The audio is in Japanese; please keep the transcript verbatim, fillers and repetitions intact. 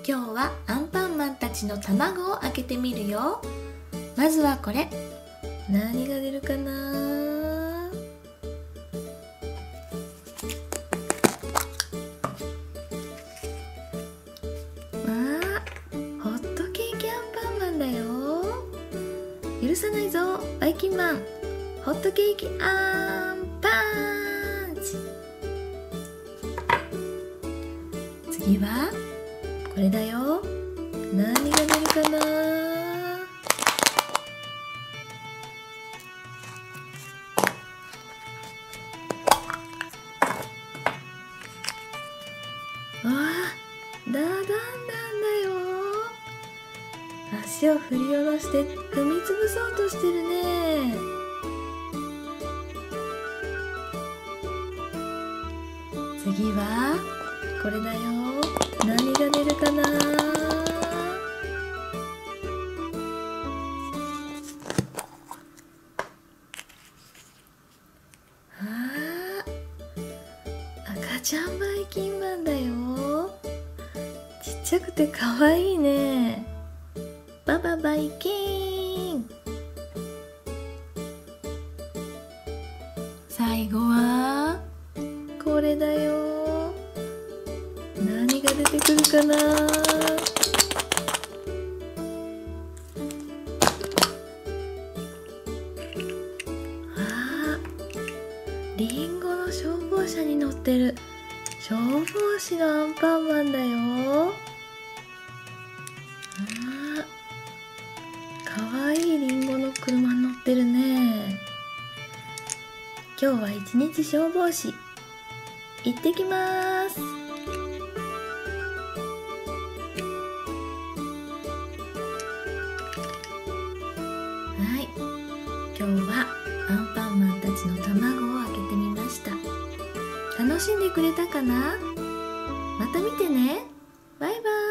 今日はアンパンマンたちの卵を開けてみるよ。まずはこれ、何が出るかな。あー、ホットケーキアンパンマンだよ。許さないぞバイキンマン。ホットケーキアンパンチ。次はこれだよ。何が出るかな。あー、ダダンダンだよ。足を振り下ろして踏みつぶそうとしてるね。次はこれだよ。何が出るかな。あー、赤ちゃんバイキンマンだよ。ちっちゃくてかわいいね。バババイキン。最後はこれだよ。何が出てくるかな。あー、リンゴの消防車に乗ってる消防士のアンパンマンだよ。あー、かわいいリンゴの車に乗ってるね。今日は一日消防士行ってきます。はい、今日はアンパンマンたちの卵を開けてみました。楽しんでくれたかな。また見てね。バイバイ。